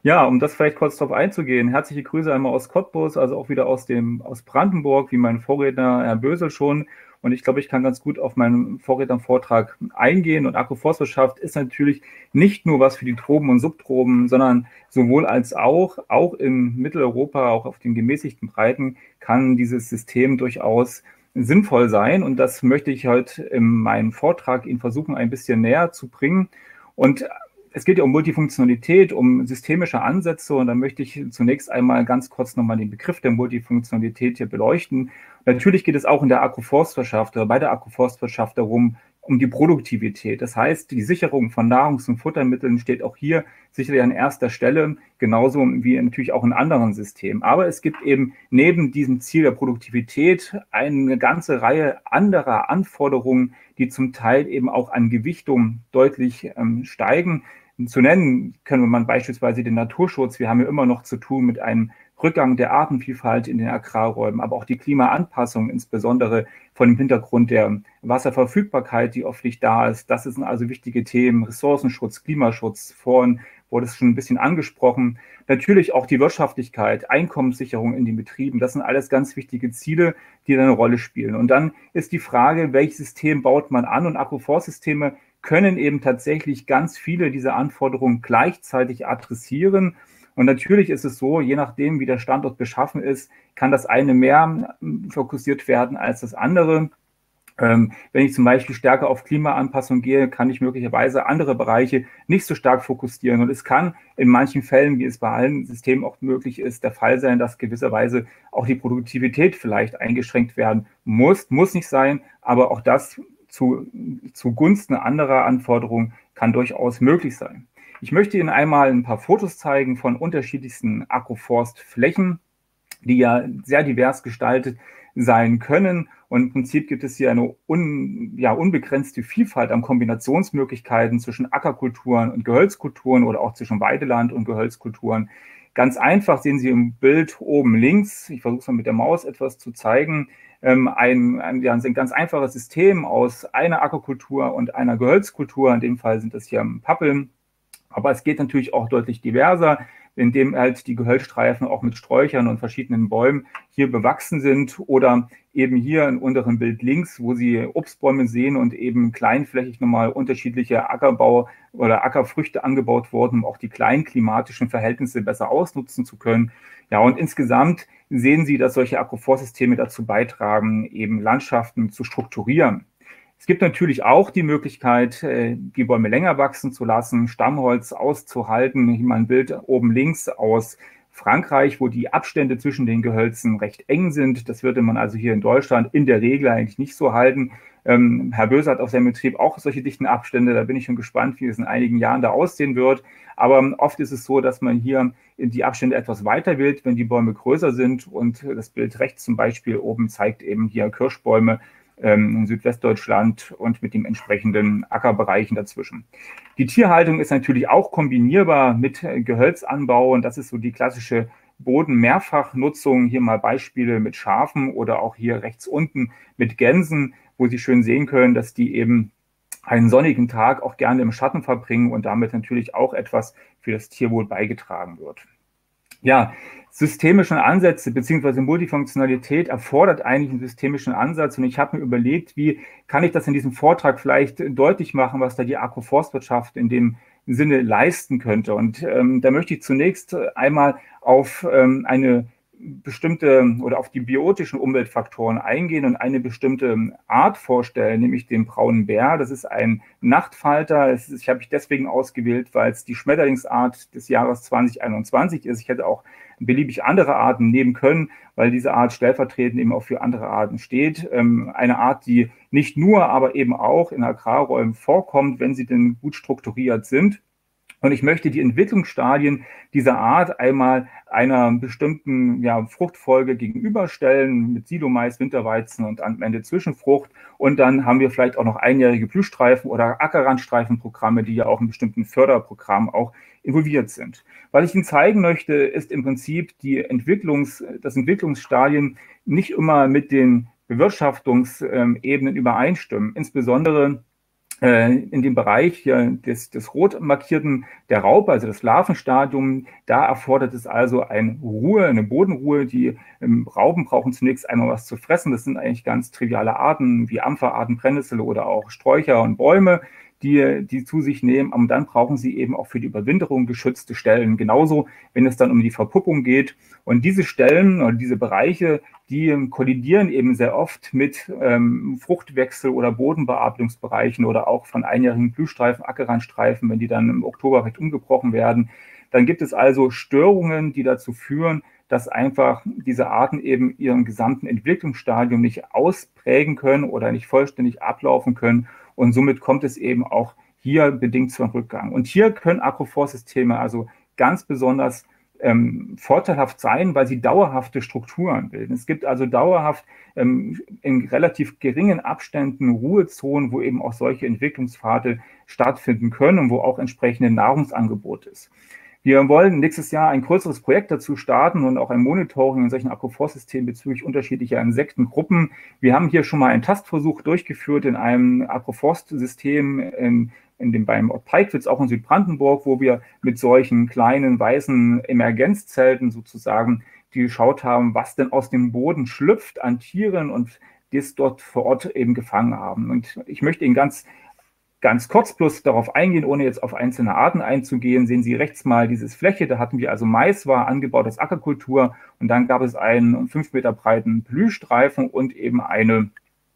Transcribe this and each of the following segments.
Ja, um das vielleicht kurz darauf einzugehen. Herzliche Grüße einmal aus Cottbus, also auch wieder aus Brandenburg, wie mein Vorredner Herr Bösel schon. Und ich glaube, ich kann ganz gut auf meinen Vorrednervortrag eingehen. Und Agroforstwirtschaft ist natürlich nicht nur was für die Tropen und Subtropen, sondern sowohl als auch in Mitteleuropa, auch auf den gemäßigten Breiten, kann dieses System durchaus sinnvoll sein. Und das möchte ich heute in meinem Vortrag Ihnen versuchen, ein bisschen näher zu bringen. Und es geht ja um Multifunktionalität, um systemische Ansätze und da möchte ich zunächst einmal ganz kurz nochmal den Begriff der Multifunktionalität hier beleuchten. Natürlich geht es auch in der Agroforstwirtschaft oder bei der Agroforstwirtschaft darum, um die Produktivität. Das heißt, die Sicherung von Nahrungs- und Futtermitteln steht auch hier sicherlich an erster Stelle, genauso wie natürlich auch in anderen Systemen. Aber es gibt eben neben diesem Ziel der Produktivität eine ganze Reihe anderer Anforderungen, die zum Teil eben auch an Gewichtung deutlich steigen. Zu nennen können wir beispielsweise den Naturschutz. Wir haben ja immer noch zu tun mit einem Rückgang der Artenvielfalt in den Agrarräumen, aber auch die Klimaanpassung, insbesondere von dem Hintergrund der Wasserverfügbarkeit, die oft nicht da ist. Das sind also wichtige Themen. Ressourcenschutz, Klimaschutz, vorhin wurde es schon ein bisschen angesprochen. Natürlich auch die Wirtschaftlichkeit, Einkommenssicherung in den Betrieben. Das sind alles ganz wichtige Ziele, die eine Rolle spielen. Und dann ist die Frage, welches System baut man an? Und Agroforstsysteme können eben tatsächlich ganz viele dieser Anforderungen gleichzeitig adressieren. Und natürlich ist es so, je nachdem, wie der Standort beschaffen ist, kann das eine mehr fokussiert werden als das andere. Wenn ich zum Beispiel stärker auf Klimaanpassung gehe, kann ich möglicherweise andere Bereiche nicht so stark fokussieren. Und es kann in manchen Fällen, wie es bei allen Systemen auch möglich ist, der Fall sein, dass gewisserweise auch die Produktivität vielleicht eingeschränkt werden muss nicht sein, aber auch das zugunsten anderer Anforderungen kann durchaus möglich sein. Ich möchte Ihnen einmal ein paar Fotos zeigen von unterschiedlichsten Agroforstflächen, die ja sehr divers gestaltet sein können. Und im Prinzip gibt es hier eine unbegrenzte Vielfalt an Kombinationsmöglichkeiten zwischen Ackerkulturen und Gehölzkulturen oder auch zwischen Weideland und Gehölzkulturen. Ganz einfach sehen Sie im Bild oben links, ich versuche es mal mit der Maus etwas zu zeigen, ein ganz einfaches System aus einer Ackerkultur und einer Gehölzkultur. In dem Fall sind das hier Pappeln. Aber es geht natürlich auch deutlich diverser, indem halt die Gehölzstreifen auch mit Sträuchern und verschiedenen Bäumen hier bewachsen sind oder eben hier im unteren Bild links, wo Sie Obstbäume sehen und eben kleinflächig nochmal unterschiedliche Ackerbau oder Ackerfrüchte angebaut wurden, um auch die kleinen klimatischen Verhältnisse besser ausnutzen zu können. Ja, und insgesamt sehen Sie, dass solche Agroforstsysteme dazu beitragen, eben Landschaften zu strukturieren. Es gibt natürlich auch die Möglichkeit, die Bäume länger wachsen zu lassen, Stammholz auszuhalten. Hier mal ein Bild oben links aus Frankreich, wo die Abstände zwischen den Gehölzen recht eng sind. Das würde man also hier in Deutschland in der Regel eigentlich nicht so halten. Herr Böse hat auf seinem Betrieb auch solche dichten Abstände. Da bin ich schon gespannt, wie es in einigen Jahren da aussehen wird. Aber oft ist es so, dass man hier die Abstände etwas weiter wählt, wenn die Bäume größer sind. Und das Bild rechts zum Beispiel oben zeigt eben hier Kirschbäume in Südwestdeutschland und mit den entsprechenden Ackerbereichen dazwischen. Die Tierhaltung ist natürlich auch kombinierbar mit Gehölzanbau und das ist so die klassische Bodenmehrfachnutzung. Hier mal Beispiele mit Schafen oder auch hier rechts unten mit Gänsen, wo Sie schön sehen können, dass die eben einen sonnigen Tag auch gerne im Schatten verbringen und damit natürlich auch etwas für das Tierwohl beigetragen wird. Ja, systemische Ansätze bzw. Multifunktionalität erfordert eigentlich einen systemischen Ansatz und ich habe mir überlegt, wie kann ich das in diesem Vortrag vielleicht deutlich machen, was da die Agroforstwirtschaft in dem Sinne leisten könnte. Und da möchte ich zunächst einmal auf eine bestimmte oder auf die biotischen Umweltfaktoren eingehen und eine bestimmte Art vorstellen, nämlich den braunen Bär. Das ist ein Nachtfalter. Ich habe ich deswegen ausgewählt, weil es die Schmetterlingsart des Jahres 2021 ist. Ich hätte auch beliebig andere Arten nehmen können, weil diese Art stellvertretend eben auch für andere Arten steht. Eine Art, die nicht nur, aber eben auch in Agrarräumen vorkommt, wenn sie denn gut strukturiert sind. Und ich möchte die Entwicklungsstadien dieser Art einmal einer bestimmten Fruchtfolge gegenüberstellen mit Silomais, Winterweizen und am Ende Zwischenfrucht. Und dann haben wir vielleicht auch noch einjährige Blühstreifen oder Ackerrandstreifenprogramme, die ja auch in bestimmten Förderprogrammen auch involviert sind. Was ich Ihnen zeigen möchte, ist im Prinzip das Entwicklungsstadien nicht immer mit den Bewirtschaftungsebenen übereinstimmen. Insbesondere in dem Bereich des rot markierten der Raupe, also das Larvenstadium, da erfordert es also eine Bodenruhe. Die Raupen brauchen zunächst einmal was zu fressen. Das sind eigentlich ganz triviale Arten wie Ampferarten, Brennnessel oder auch Sträucher und Bäume, die zu sich nehmen. Und dann brauchen sie eben auch für die Überwinterung geschützte Stellen. Genauso, wenn es dann um die Verpuppung geht. Und diese Stellen oder diese Bereiche, die kollidieren eben sehr oft mit Fruchtwechsel- oder Bodenbearbeitungsbereichen oder auch von einjährigen Blühstreifen, Ackerrandstreifen, wenn die dann im Oktober recht umgebrochen werden. Dann gibt es also Störungen, die dazu führen, dass einfach diese Arten eben ihren gesamten Entwicklungsstadium nicht ausprägen können oder nicht vollständig ablaufen können. Und somit kommt es eben auch hier bedingt zum Rückgang. Und hier können Agroforstsysteme also ganz besonders vorteilhaft sein, weil sie dauerhafte Strukturen bilden. Es gibt also dauerhaft in relativ geringen Abständen Ruhezonen, wo eben auch solche Entwicklungspfade stattfinden können und wo auch entsprechende Nahrungsangebot ist. Wir wollen nächstes Jahr ein größeres Projekt dazu starten und auch ein Monitoring in solchen Agroforstsystemen bezüglich unterschiedlicher Insektengruppen. Wir haben hier schon mal einen Tastversuch durchgeführt in einem Agroforstsystem beim Peitwitz, auch in Südbrandenburg, wo wir mit solchen kleinen weißen Emergenzzelten sozusagen die geschaut haben, was denn aus dem Boden schlüpft an Tieren und das dort vor Ort eben gefangen haben. Und ich möchte Ihnen ganz kurz bloß darauf eingehen, ohne jetzt auf einzelne Arten einzugehen. Sehen Sie rechts mal dieses Fläche, da hatten wir also Mais, war angebaut als Ackerkultur und dann gab es einen 5 Meter breiten Blühstreifen und eben eine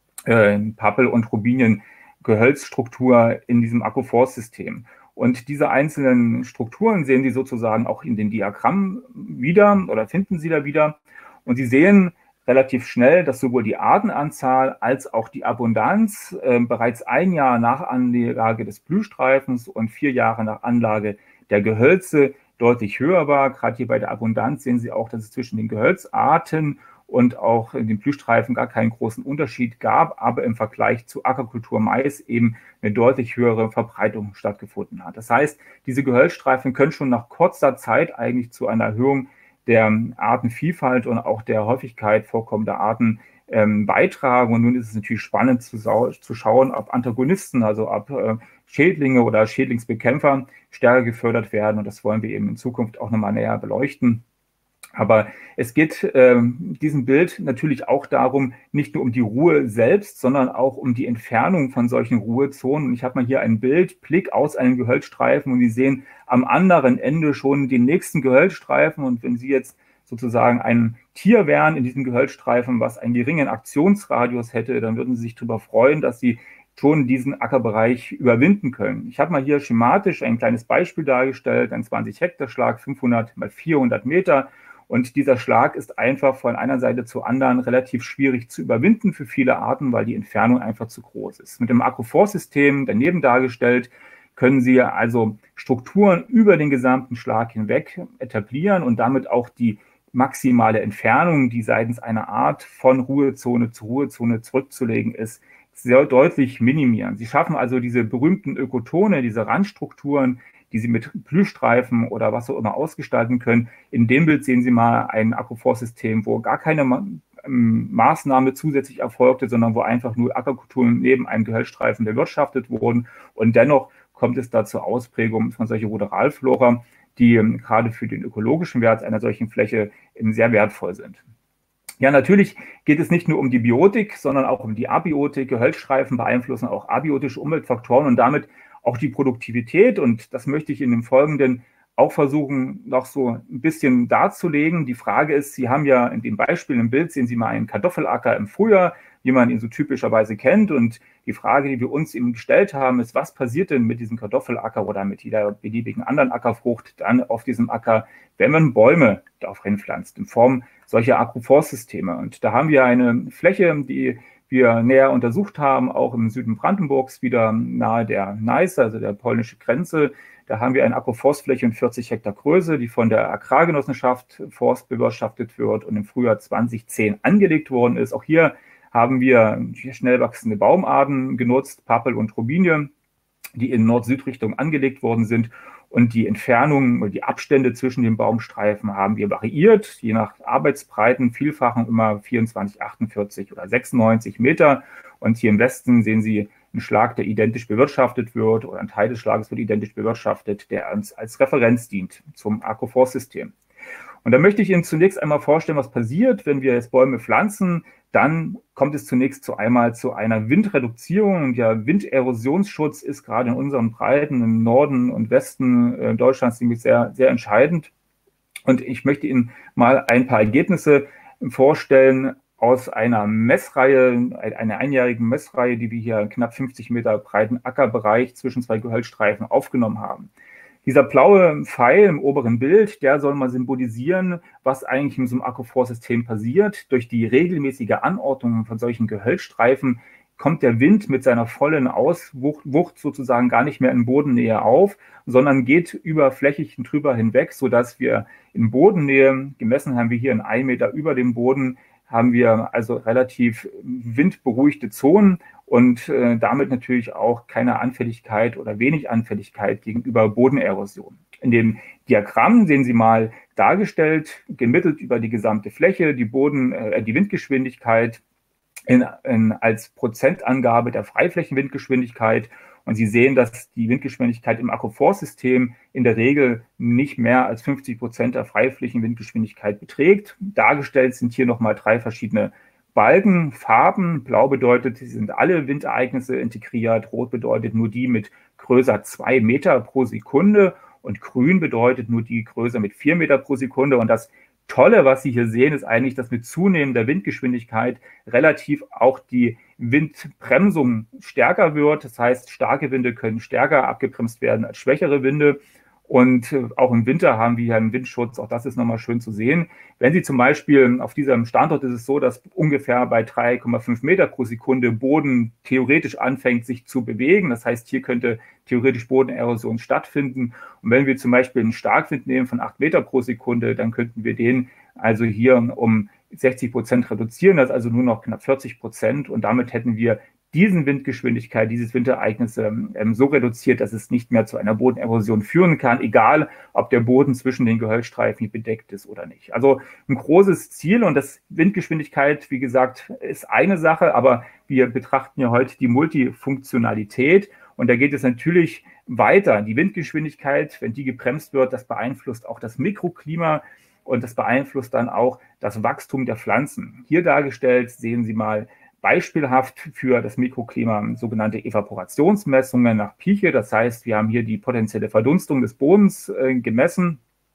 Pappel- und Robinien-Gehölzstruktur in diesem Agroforstsystem. Und diese einzelnen Strukturen sehen Sie sozusagen auch in den Diagrammen wieder oder finden Sie da wieder. Und Sie sehen relativ schnell, dass sowohl die Artenanzahl als auch die Abundanz bereits ein Jahr nach Anlage des Blühstreifens und 4 Jahre nach Anlage der Gehölze deutlich höher war. Gerade hier bei der Abundanz sehen Sie auch, dass es zwischen den Gehölzarten und auch in den Blühstreifen gar keinen großen Unterschied gab, aber im Vergleich zu Ackerkultur Mais eben eine deutlich höhere Verbreitung stattgefunden hat. Das heißt, diese Gehölzstreifen können schon nach kurzer Zeit eigentlich zu einer Erhöhung der Artenvielfalt und auch der Häufigkeit vorkommender Arten beitragen. Und nun ist es natürlich spannend zu schauen, ob Antagonisten, also ob Schädlinge oder Schädlingsbekämpfer stärker gefördert werden. Und das wollen wir eben in Zukunft auch nochmal näher beleuchten. Aber es geht diesem Bild natürlich auch darum, nicht nur um die Ruhe selbst, sondern auch um die Entfernung von solchen Ruhezonen. Und ich habe mal hier ein Blick aus einem Gehölzstreifen und Sie sehen am anderen Ende schon den nächsten Gehölzstreifen. Und wenn Sie jetzt sozusagen ein Tier wären in diesem Gehölzstreifen, was einen geringen Aktionsradius hätte, dann würden Sie sich darüber freuen, dass Sie schon diesen Ackerbereich überwinden können. Ich habe mal hier schematisch ein kleines Beispiel dargestellt, ein 20-Hektar-Schlag, 500 mal 400 Meter. Und dieser Schlag ist einfach von einer Seite zur anderen relativ schwierig zu überwinden für viele Arten, weil die Entfernung einfach zu groß ist. Mit dem Agroforstsystem, daneben dargestellt, können Sie also Strukturen über den gesamten Schlag hinweg etablieren und damit auch die maximale Entfernung, die seitens einer Art von Ruhezone zu Ruhezone zurückzulegen ist, sehr deutlich minimieren. Sie schaffen also diese berühmten Ökotone, diese Randstrukturen, die Sie mit Blühstreifen oder was auch immer ausgestalten können. In dem Bild sehen Sie mal ein Agroforstsystem, wo gar keine Maßnahme zusätzlich erfolgte, sondern wo einfach nur Ackerkulturen neben einem Gehölzstreifen bewirtschaftet wurden. Und dennoch kommt es da zur Ausprägung von solcher Ruderalflora, die gerade für den ökologischen Wert einer solchen Fläche sehr wertvoll sind. Ja, natürlich geht es nicht nur um die Biotik, sondern auch um die Abiotik. Gehölzstreifen beeinflussen auch abiotische Umweltfaktoren und damit auch die Produktivität. Und das möchte ich in dem Folgenden auch versuchen, noch so ein bisschen darzulegen. Die Frage ist, Sie haben ja in dem Beispiel im Bild, sehen Sie mal einen Kartoffelacker im Frühjahr, wie man ihn so typischerweise kennt. Und die Frage, die wir uns eben gestellt haben, ist, was passiert denn mit diesem Kartoffelacker oder mit jeder beliebigen anderen Ackerfrucht dann auf diesem Acker, wenn man Bäume darauf hinpflanzt, in Form solcher Agroforstsysteme. Und da haben wir eine Fläche, die wir näher untersucht haben, auch im Süden Brandenburgs, wieder nahe der Neiße, also der polnischen Grenze. Da haben wir eine Agroforstfläche in 40 Hektar Größe, die von der Agrargenossenschaft Forst bewirtschaftet wird und im Frühjahr 2010 angelegt worden ist. Auch hier haben wir schnell wachsende Baumarten genutzt, Pappel und Robinie, die in Nord-Süd-Richtung angelegt worden sind. Und die Entfernungen und die Abstände zwischen den Baumstreifen haben wir variiert, je nach Arbeitsbreiten, Vielfachen immer 24, 48 oder 96 Meter. Und hier im Westen sehen Sie ein Schlag, der identisch bewirtschaftet wird, oder ein Teil des Schlages wird identisch bewirtschaftet, der uns als Referenz dient zum Agroforstsystem. Und da möchte ich Ihnen zunächst einmal vorstellen, was passiert, wenn wir jetzt Bäume pflanzen. Dann kommt es zunächst einmal zu einer Windreduzierung. Und ja, Winderosionsschutz ist gerade in unseren Breiten im Norden und Westen Deutschlands nämlich sehr, sehr entscheidend. Und ich möchte Ihnen mal ein paar Ergebnisse vorstellen aus einer Messreihe, einer einjährigen Messreihe, die wir hier in knapp 50 Meter breiten Ackerbereich zwischen zwei Gehölzstreifen aufgenommen haben. Dieser blaue Pfeil im oberen Bild, der soll mal symbolisieren, was eigentlich in so einem Agroforstsystem passiert. Durch die regelmäßige Anordnung von solchen Gehölzstreifen kommt der Wind mit seiner vollen Auswucht sozusagen gar nicht mehr in Bodennähe auf, sondern geht über Flächen drüber hinweg, sodass wir in Bodennähe, gemessen haben wir hier in 1 Meter über dem Boden, haben wir also relativ windberuhigte Zonen und damit natürlich auch keine Anfälligkeit oder wenig Anfälligkeit gegenüber Bodenerosion. In dem Diagramm sehen Sie mal dargestellt, gemittelt über die gesamte Fläche, die Windgeschwindigkeit als Prozentangabe der Freiflächenwindgeschwindigkeit. Und Sie sehen, dass die Windgeschwindigkeit im Agroforstsystem in der Regel nicht mehr als 50% der Freiflächenwindgeschwindigkeit beträgt. Dargestellt sind hier nochmal 3 verschiedene Balken, Farben. Blau bedeutet, sie sind alle Windereignisse integriert. Rot bedeutet nur die mit größer 2 Meter pro Sekunde. Und grün bedeutet nur die größer mit 4 Meter pro Sekunde. Und das Tolle, was Sie hier sehen, ist eigentlich, dass mit zunehmender Windgeschwindigkeit relativ auch die Windbremsung stärker wird. Das heißt, starke Winde können stärker abgebremst werden als schwächere Winde. Und auch im Winter haben wir hier einen Windschutz. Auch das ist nochmal schön zu sehen. Wenn Sie zum Beispiel auf diesem Standort ist es so, dass ungefähr bei 3,5 Meter pro Sekunde Boden theoretisch anfängt, sich zu bewegen. Das heißt, hier könnte theoretisch Bodenerosion stattfinden. Und wenn wir zum Beispiel einen Starkwind nehmen von 8 Meter pro Sekunde, dann könnten wir den also hier um 60% reduzieren. Das ist also nur noch knapp 40%. Und damit hätten wir diesen Windgeschwindigkeit, dieses Windereignis so reduziert, dass es nicht mehr zu einer Bodenerosion führen kann, egal ob der Boden zwischen den Gehölzstreifen bedeckt ist oder nicht. Also ein großes Ziel, und das Windgeschwindigkeit, wie gesagt, ist eine Sache, aber wir betrachten ja heute die Multifunktionalität, und da geht es natürlich weiter. Die Windgeschwindigkeit, wenn die gebremst wird, das beeinflusst auch das Mikroklima und das beeinflusst dann auch das Wachstum der Pflanzen. Hier dargestellt sehen Sie mal beispielhaft für das Mikroklima sogenannte Evaporationsmessungen nach Pieche. Das heißt, wir haben hier die potenzielle Verdunstung des Bodens gemessen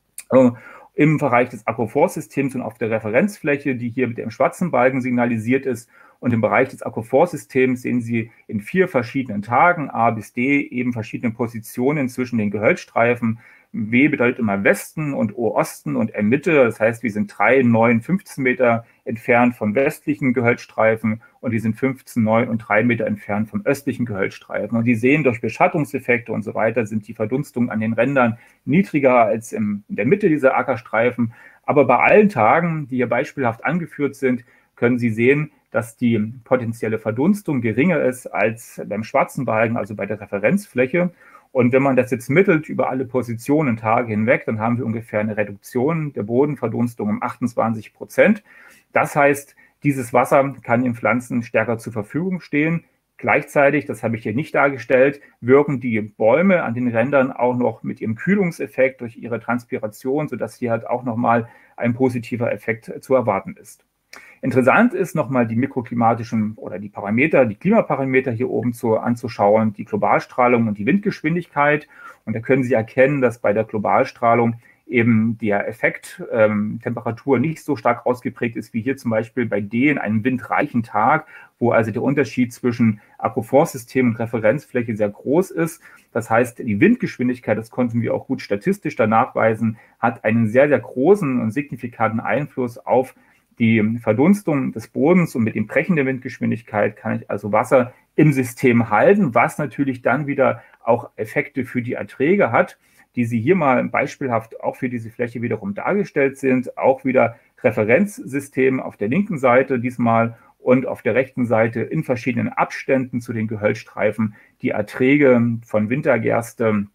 im Bereich des Agroforstsystems und auf der Referenzfläche, die hier mit dem schwarzen Balken signalisiert ist. Und im Bereich des Agroforstsystems sehen Sie in 4 verschiedenen Tagen, A bis D, eben verschiedene Positionen zwischen den Gehölzstreifen. W bedeutet immer Westen und O Osten und M Mitte. Das heißt, wir sind 3, 9, 15 Meter entfernt vom westlichen Gehölzstreifen und wir sind 15, 9 und 3 Meter entfernt vom östlichen Gehölzstreifen. Und Sie sehen, durch Beschattungseffekte und so weiter sind die Verdunstungen an den Rändern niedriger als in der Mitte dieser Ackerstreifen. Aber bei allen Tagen, die hier beispielhaft angeführt sind, können Sie sehen, dass die potenzielle Verdunstung geringer ist als beim schwarzen Balken, also bei der Referenzfläche. Und wenn man das jetzt mittelt über alle Positionen Tage hinweg, dann haben wir ungefähr eine Reduktion der Bodenverdunstung um 28%. Das heißt, dieses Wasser kann den Pflanzen stärker zur Verfügung stehen. Gleichzeitig, das habe ich hier nicht dargestellt, wirken die Bäume an den Rändern auch noch mit ihrem Kühlungseffekt durch ihre Transpiration, sodass hier halt auch nochmal ein positiver Effekt zu erwarten ist. Interessant ist nochmal die mikroklimatischen oder die Parameter, die Klimaparameter hier oben anzuschauen, die Globalstrahlung und die Windgeschwindigkeit. Und da können Sie erkennen, dass bei der Globalstrahlung eben der Effekt Temperatur nicht so stark ausgeprägt ist wie hier zum Beispiel bei D in einem windreichen Tag, wo also der Unterschied zwischen Agroforstsystem und Referenzfläche sehr groß ist. Das heißt, die Windgeschwindigkeit, das konnten wir auch gut statistisch da nachweisen, hat einen sehr, sehr großen und signifikanten Einfluss auf die Verdunstung des Bodens, und mit dem Brechen der Windgeschwindigkeit kann ich also Wasser im System halten, was natürlich dann wieder auch Effekte für die Erträge hat, die Sie hier mal beispielhaft auch für diese Fläche wiederum dargestellt sind. Auch wieder Referenzsystem auf der linken Seite diesmal und auf der rechten Seite in verschiedenen Abständen zu den Gehölzstreifen die Erträge von Wintergerste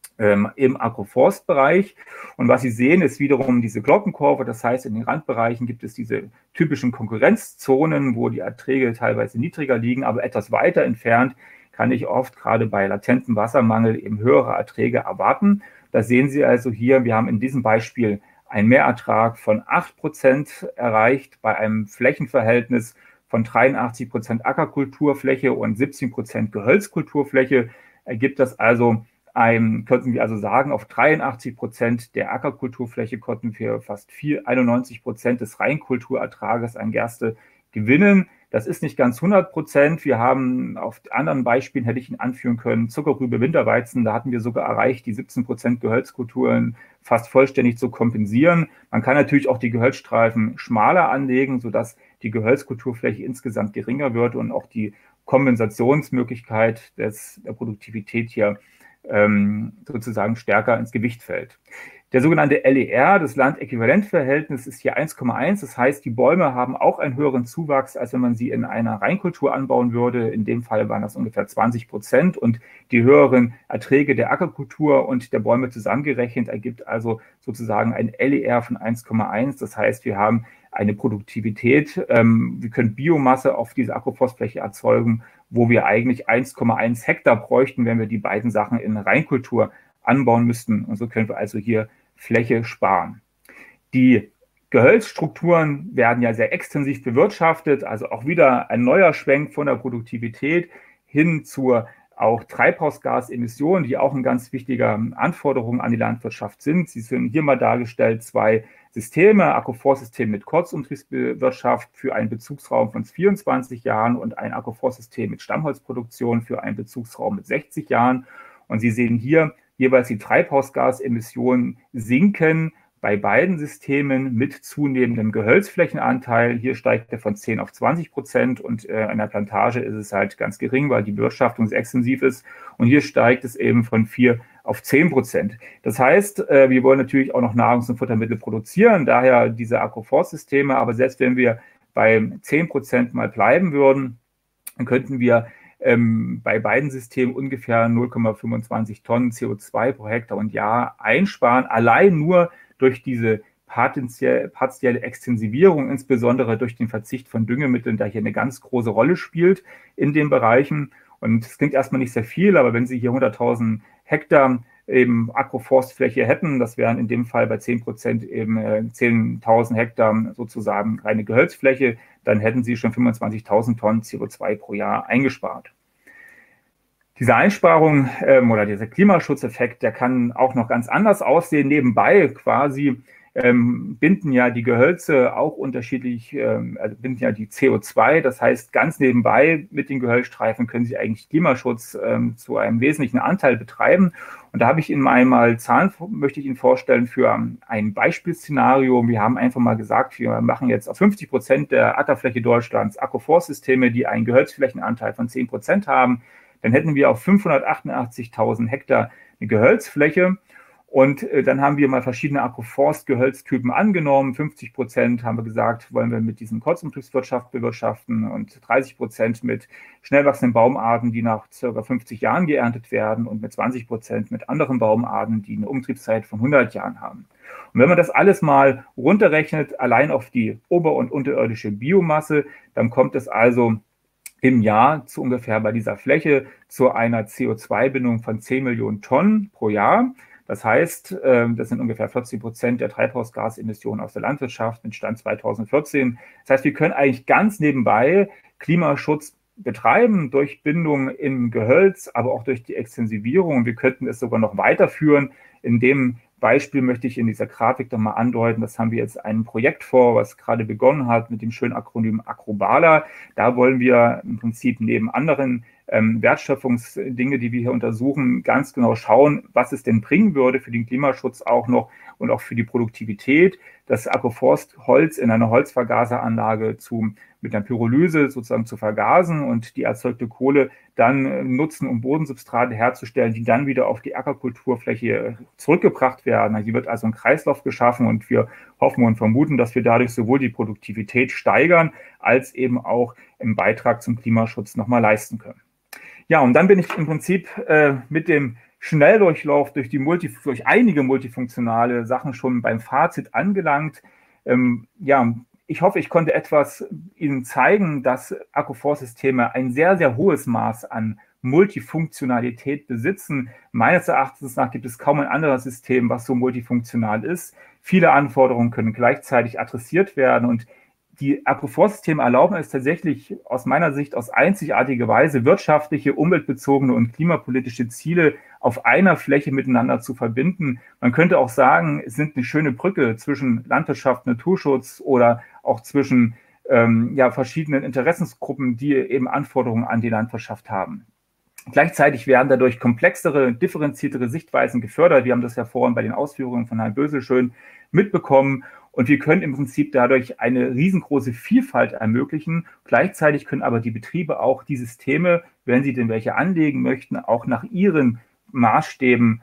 im Agroforstbereich. Und was Sie sehen, ist wiederum diese Glockenkurve. Das heißt, in den Randbereichen gibt es diese typischen Konkurrenzzonen, wo die Erträge teilweise niedriger liegen, aber etwas weiter entfernt kann ich oft gerade bei latentem Wassermangel eben höhere Erträge erwarten. Das sehen Sie also hier. Wir haben in diesem Beispiel einen Mehrertrag von 8% erreicht bei einem Flächenverhältnis von 83% Ackerkulturfläche und 17% Gehölzkulturfläche. Ergibt das also könnten wir also sagen, auf 83% der Ackerkulturfläche konnten wir fast 91% des Reinkulturertrages an Gerste gewinnen. Das ist nicht ganz 100%. Wir haben auf anderen Beispielen, hätte ich Ihnen anführen können, Zuckerrübe, Winterweizen, da hatten wir sogar erreicht, die 17% Gehölzkulturen fast vollständig zu kompensieren. Man kann natürlich auch die Gehölzstreifen schmaler anlegen, sodass die Gehölzkulturfläche insgesamt geringer wird und auch die Kompensationsmöglichkeit der Produktivität hier sozusagen stärker ins Gewicht fällt. Der sogenannte LER, das Landäquivalentverhältnis, ist hier 1,1. Das heißt, die Bäume haben auch einen höheren Zuwachs, als wenn man sie in einer Reinkultur anbauen würde. In dem Fall waren das ungefähr 20%. Und die höheren Erträge der Ackerkultur und der Bäume zusammengerechnet ergibt also sozusagen ein LER von 1,1. Das heißt, wir haben eine Produktivität, wir können Biomasse auf diese Agroforstfläche erzeugen, wo wir eigentlich 1,1 Hektar bräuchten, wenn wir die beiden Sachen in Reinkultur anbauen müssten. Und so können wir also hier Fläche sparen. Die Gehölzstrukturen werden ja sehr extensiv bewirtschaftet, also auch wieder ein neuer Schwenk von der Produktivität hin zur auch Treibhausgasemissionen, die auch eine ganz wichtige Anforderung an die Landwirtschaft sind. Sie sind hier mal dargestellt, zwei Systeme, Agroforstsystem mit Kurzumtriebswirtschaft für einen Bezugsraum von 24 Jahren und ein Agroforstsystem mit Stammholzproduktion für einen Bezugsraum mit 60 Jahren. Und Sie sehen hier jeweils die Treibhausgasemissionen sinken bei beiden Systemen mit zunehmendem Gehölzflächenanteil. Hier steigt er von 10 auf 20% und an der Plantage ist es halt ganz gering, weil die Bewirtschaftung sehr extensiv ist. Und hier steigt es eben von 4 auf 10%. Das heißt, wir wollen natürlich auch noch Nahrungs- und Futtermittel produzieren, daher diese Agroforstsysteme. Aber selbst wenn wir bei 10% mal bleiben würden, dann könnten wir bei beiden Systemen ungefähr 0,25 Tonnen CO2 pro Hektar und Jahr einsparen, allein nur durch diese partielle Extensivierung, insbesondere durch den Verzicht von Düngemitteln, der hier eine ganz große Rolle spielt in den Bereichen. Und es klingt erstmal nicht sehr viel, aber wenn Sie hier 100.000 Hektar eben Agroforstfläche hätten, das wären in dem Fall bei 10% eben 10.000 Hektar sozusagen reine Gehölzfläche, dann hätten Sie schon 25.000 Tonnen CO2 pro Jahr eingespart. Diese Einsparung oder dieser Klimaschutzeffekt, der kann auch noch ganz anders aussehen. Nebenbei quasi binden ja die Gehölze auch unterschiedlich, also binden ja die CO2. Das heißt, ganz nebenbei mit den Gehölzstreifen können Sie eigentlich Klimaschutz zu einem wesentlichen Anteil betreiben. Und da habe ich Ihnen einmal Zahlen, möchte ich Ihnen vorstellen für ein Beispielszenario. Wir haben einfach mal gesagt, wir machen jetzt auf 50% der Ackerfläche Deutschlands Agroforstsysteme, die einen Gehölzflächenanteil von 10% haben. Dann hätten wir auf 588.000 Hektar eine Gehölzfläche. Und dann haben wir mal verschiedene Agroforst-Gehölztypen angenommen. 50% haben wir gesagt, wollen wir mit diesen Kurzumtriebswirtschaft bewirtschaften und 30% mit schnell wachsenden Baumarten, die nach ca. 50 Jahren geerntet werden und mit 20% mit anderen Baumarten, die eine Umtriebszeit von 100 Jahren haben. Und wenn man das alles mal runterrechnet, allein auf die ober- und unterirdische Biomasse, dann kommt es also im Jahr zu ungefähr bei dieser Fläche zu einer CO2-Bindung von 10 Millionen Tonnen pro Jahr. Das heißt, das sind ungefähr 40% der Treibhausgasemissionen aus der Landwirtschaft mit Stand 2014. Das heißt, wir können eigentlich ganz nebenbei Klimaschutz betreiben durch Bindung im Gehölz, aber auch durch die Extensivierung. Wir könnten es sogar noch weiterführen. In dem Beispiel möchte ich in dieser Grafik noch mal andeuten, das haben wir jetzt ein Projekt vor, was gerade begonnen hat mit dem schönen Akronym Agrobala. Da wollen wir im Prinzip neben anderen Wertschöpfungsdinge, die wir hier untersuchen, ganz genau schauen, was es denn bringen würde für den Klimaschutz auch noch und auch für die Produktivität, das Agroforstholz in einer Holzvergaseranlage mit einer Pyrolyse sozusagen zu vergasen und die erzeugte Kohle dann nutzen, um Bodensubstrate herzustellen, die dann wieder auf die Ackerkulturfläche zurückgebracht werden. Hier wird also ein Kreislauf geschaffen und wir hoffen und vermuten, dass wir dadurch sowohl die Produktivität steigern, als eben auch einen Beitrag zum Klimaschutz nochmal leisten können. Ja, und dann bin ich im Prinzip mit dem Schnelldurchlauf durch einige multifunktionale Sachen schon beim Fazit angelangt. Ja, ich hoffe, ich konnte etwas Ihnen zeigen, dass Agroforstsysteme ein sehr, sehr hohes Maß an Multifunktionalität besitzen. Meines Erachtens nach gibt es kaum ein anderes System, was so multifunktional ist. Viele Anforderungen können gleichzeitig adressiert werden und die Agroforstsysteme erlauben es tatsächlich aus meiner Sicht auf einzigartige Weise, wirtschaftliche, umweltbezogene und klimapolitische Ziele auf einer Fläche miteinander zu verbinden. Man könnte auch sagen, es sind eine schöne Brücke zwischen Landwirtschaft, Naturschutz oder auch zwischen verschiedenen Interessensgruppen, die eben Anforderungen an die Landwirtschaft haben. Gleichzeitig werden dadurch komplexere, differenziertere Sichtweisen gefördert. Wir haben das ja vorhin bei den Ausführungen von Herrn Bösel schön mitbekommen. Und wir können im Prinzip dadurch eine riesengroße Vielfalt ermöglichen. Gleichzeitig können aber die Betriebe auch die Systeme, wenn sie denn welche anlegen möchten, auch nach ihren Maßstäben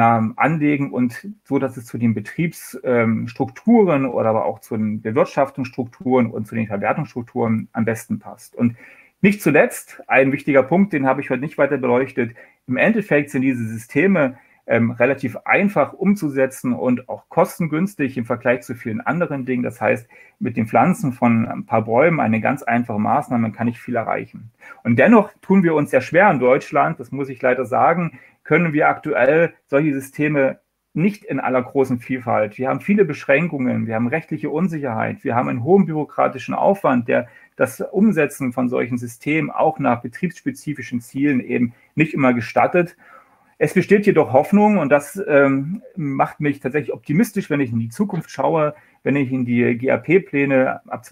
anlegen und so, dass es zu den Betriebsstrukturen oder aber auch zu den Bewirtschaftungsstrukturen und zu den Verwertungsstrukturen am besten passt. Und nicht zuletzt, ein wichtiger Punkt, den habe ich heute nicht weiter beleuchtet, im Endeffekt sind diese Systeme relativ einfach umzusetzen und auch kostengünstig im Vergleich zu vielen anderen Dingen. Das heißt, mit den Pflanzen von ein paar Bäumen, eine ganz einfache Maßnahme, kann ich viel erreichen. Und dennoch tun wir uns sehr schwer in Deutschland, das muss ich leider sagen, können wir aktuell solche Systeme nicht in aller großen Vielfalt. Wir haben viele Beschränkungen, wir haben rechtliche Unsicherheit, wir haben einen hohen bürokratischen Aufwand, der das Umsetzen von solchen Systemen auch nach betriebsspezifischen Zielen eben nicht immer gestattet. Es besteht jedoch Hoffnung und das macht mich tatsächlich optimistisch, wenn ich in die Zukunft schaue, wenn ich in die GAP-Pläne ab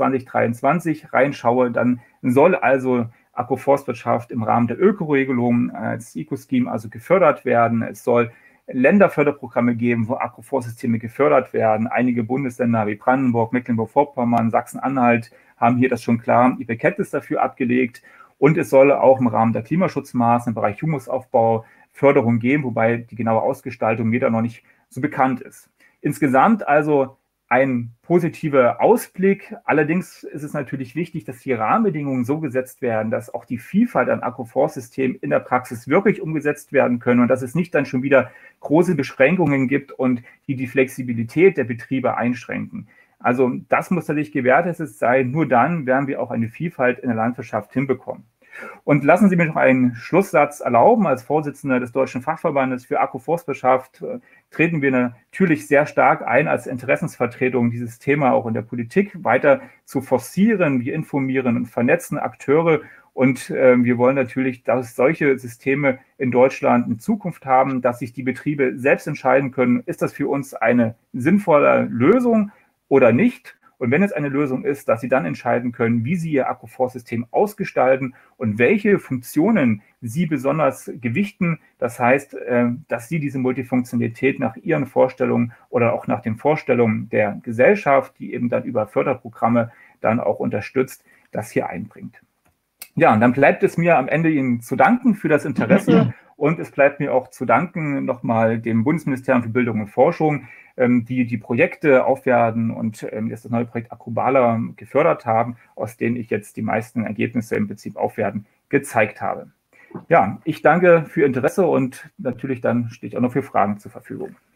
2023 reinschaue, dann soll also Agroforstwirtschaft im Rahmen der Ökoregelung als Eco-Scheme also gefördert werden. Es soll Länderförderprogramme geben, wo Agroforstsysteme gefördert werden. Einige Bundesländer wie Brandenburg, Mecklenburg-Vorpommern, Sachsen-Anhalt haben hier das schon klar ihre Kenntnis dafür abgelegt. Und es soll auch im Rahmen der Klimaschutzmaßnahmen im Bereich Humusaufbau Förderung geben, wobei die genaue Ausgestaltung mir da noch nicht so bekannt ist. Insgesamt also ein positiver Ausblick. Allerdings ist es natürlich wichtig, dass die Rahmenbedingungen so gesetzt werden, dass auch die Vielfalt an Agroforstsystemen in der Praxis wirklich umgesetzt werden können und dass es nicht dann schon wieder große Beschränkungen gibt und die Flexibilität der Betriebe einschränken. Also das muss natürlich gewährleistet sein. Nur dann werden wir auch eine Vielfalt in der Landwirtschaft hinbekommen. Und lassen Sie mir noch einen Schlusssatz erlauben. Als Vorsitzender des Deutschen Fachverbandes für Agroforstwirtschaft treten wir natürlich sehr stark ein, als Interessensvertretung dieses Thema auch in der Politik weiter zu forcieren. Wir informieren und vernetzen Akteure und wir wollen natürlich, dass solche Systeme in Deutschland in Zukunft haben, dass sich die Betriebe selbst entscheiden können, ist das für uns eine sinnvolle Lösung oder nicht. Und wenn es eine Lösung ist, dass Sie dann entscheiden können, wie Sie Ihr Agroforstsystem ausgestalten und welche Funktionen Sie besonders gewichten. Das heißt, dass Sie diese Multifunktionalität nach Ihren Vorstellungen oder auch nach den Vorstellungen der Gesellschaft, die eben dann über Förderprogramme dann auch unterstützt, das hier einbringt. Ja, und dann bleibt es mir am Ende Ihnen zu danken für das Interesse und es bleibt mir auch zu danken nochmal dem Bundesministerium für Bildung und Forschung, die die Projekte Aufwerten und das neue Projekt Agrobala gefördert haben, aus denen ich jetzt die meisten Ergebnisse im Prinzip Aufwerten gezeigt habe. Ja, ich danke für Ihr Interesse und natürlich dann stehe ich auch noch für Fragen zur Verfügung.